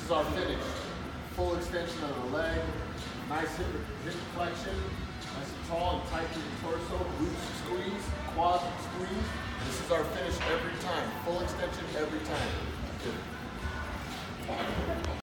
is our finish. Full extension of the leg, nice hip flexion, nice and tall and tight to the torso, glutes squeeze, quads squeeze. This is our finish every time. Full extension every time. Good.